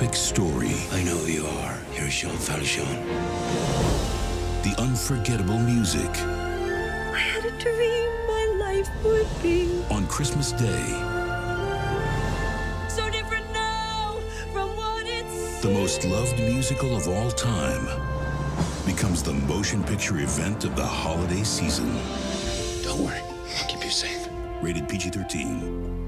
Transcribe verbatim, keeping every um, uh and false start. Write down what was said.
epic story. I know who you are. You're Sean Falchion. The unforgettable music. I had a dream my life would be. On Christmas Day, So different now from what it's. the most loved musical of all time becomes the motion picture event of the holiday season. Don't worry. I'll keep you safe. Rated P G thirteen.